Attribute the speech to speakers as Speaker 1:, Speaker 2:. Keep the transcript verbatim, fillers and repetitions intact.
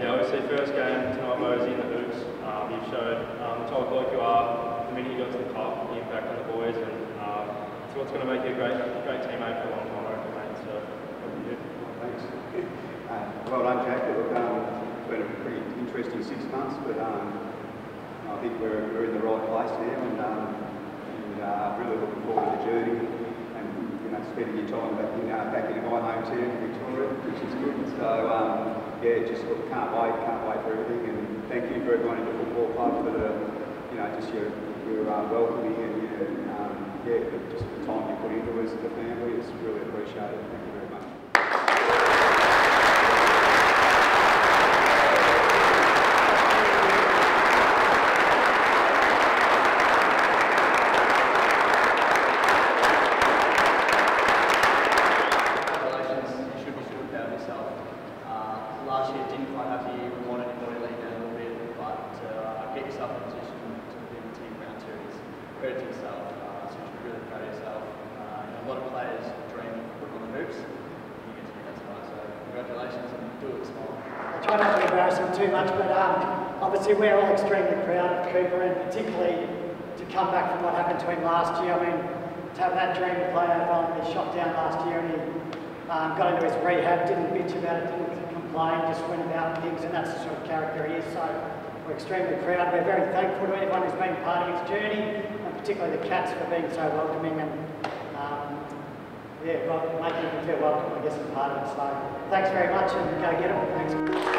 Speaker 1: Yeah, obviously first game tonight, Mosey in the hoops. Um, you showed um, the type of bloke you are the minute you got to the cup, the impact on the boys, and um, it's what's going to make you a great, great teammate for a long time, I reckon, mate. So, you.
Speaker 2: Thanks. Uh, well done, Jack. Look, um, it's been a pretty interesting six months, but um, I think we're, we're in the right place now, and, um, and uh, really looking forward to the journey. And you know, spending your time back in uh, back in my hometown, Victoria, which is good. So um, yeah, just look, can't wait, can't wait for everything. And thank you for everyone in the football club for the, you know, just your your uh, welcoming and your, um, yeah, just the time you put into us as a family. It's really appreciated. Thank you very much.
Speaker 3: Last year didn't quite have the we wanted to lead down a little bit, but uh, get yourself in a position to win the team round two is credit to yourself. Uh, so you should be really proud of yourself. Uh, you know, a lot of players dream of putting on the hoops. You get to do that tonight, so congratulations and do it small.
Speaker 4: I try not to embarrass him too much, but um, obviously we're all extremely proud of Cooper, and particularly to come back from what happened to him last year. I mean, to have that dream to play over, he shot down last year and he um, got into his rehab, didn't bitch about it, didn't complain, just went about things, and that's the sort of character he is. So we're extremely proud. We're very thankful to everyone who's been part of his journey, and particularly the Cats for being so welcoming and um, yeah, well, making him feel welcome, I guess, as part of it. So thanks very much, and go get them. Thanks.